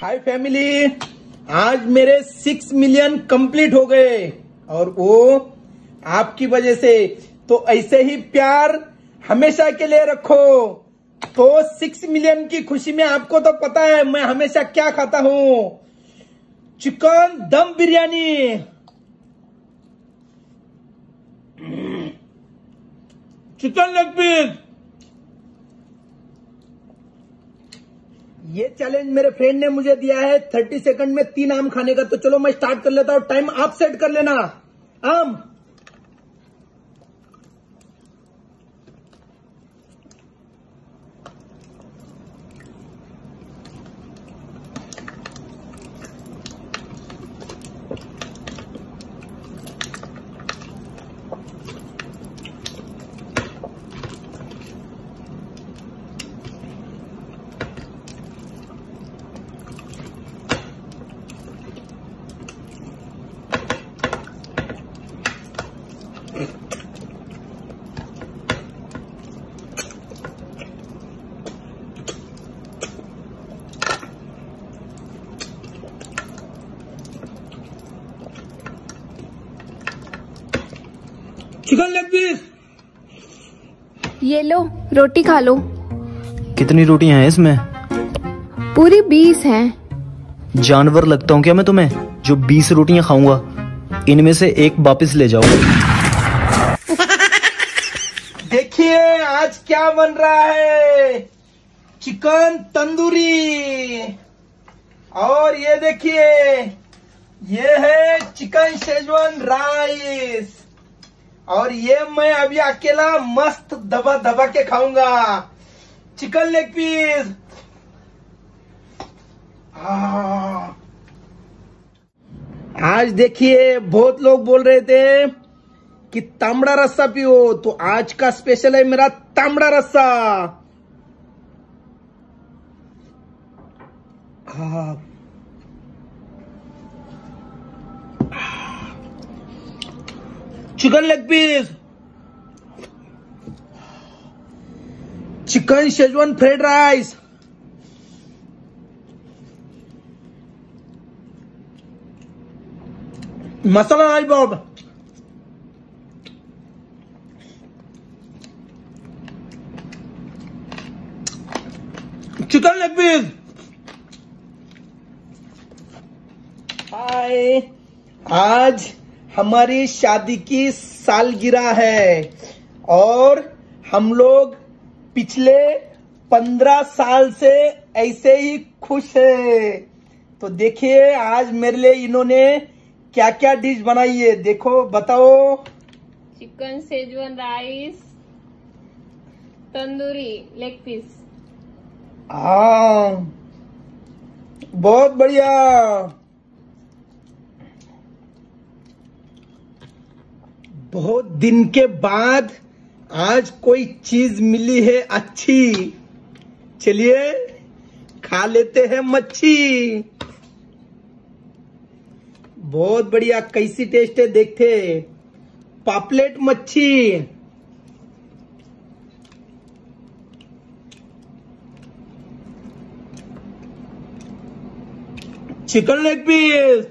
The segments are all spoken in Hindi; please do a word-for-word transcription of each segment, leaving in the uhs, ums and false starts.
हाय फैमिली, आज मेरे सिक्स मिलियन कंप्लीट हो गए और वो आपकी वजह से। तो ऐसे ही प्यार हमेशा के लिए रखो। तो सिक्स मिलियन की खुशी में आपको तो पता है मैं हमेशा क्या खाता हूं, chicken dum biryani, chicken leg piece. ये चैलेंज मेरे फ्रेंड ने मुझे दिया है थर्टी सेकंड में तीन आम खाने का। तो चलो मैं स्टार्ट कर लेता हूं। टाइम आप सेट कर लेना। आम, चिकन लेग पीस। ये लो रोटी खा लो। कितनी रोटियां हैं इसमें? पूरी बीस हैं। जानवर लगता हूँ क्या मैं तुम्हें, जो बीस रोटियां खाऊंगा? इनमें से एक वापस ले जाओ। देखिए आज क्या बन रहा है, चिकन तंदूरी। और ये देखिए ये है चिकन शेजवान राइस। और ये मैं अभी अकेला मस्त दबा दबा के खाऊंगा। Chicken leg piece. आज देखिए बहुत लोग बोल रहे थे कि तांबड़ा रस्सा पियो, तो आज का स्पेशल है मेरा तांबड़ा रस्सा। हाँ, chicken leg piece, chicken Schezwan fried rice, masala lollipop, chicken leg piece. Hi, आज हमारी शादी की सालगिरह है और हम लोग पिछले पंद्रह साल से ऐसे ही खुश है। तो देखिए आज मेरे लिए इन्होंने क्या क्या डिश बनाई है, देखो बताओ। Chicken Schezwan rice, tandoori leg piece. हाँ बहुत बढ़िया। बहुत दिन के बाद आज कोई चीज मिली है अच्छी। चलिए खा लेते हैं मच्छी। बहुत बढ़िया, कैसी टेस्ट है देखते। पापलेट मच्छी, चिकन लेग पीस।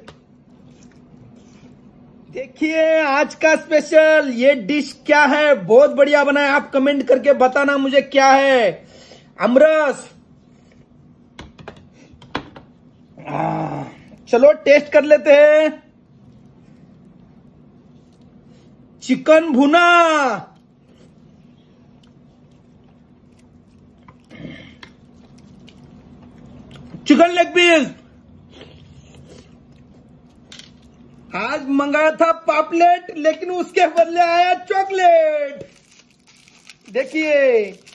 देखिए आज का स्पेशल ये डिश क्या है, बहुत बढ़िया बना है। आप कमेंट करके बताना मुझे क्या है। अमरस। आ, चलो टेस्ट कर लेते हैं। चिकन भुना, चिकन लेग पीस। आज मंगाया था पापलेट लेकिन उसके बदले आया चॉकलेट। देखिए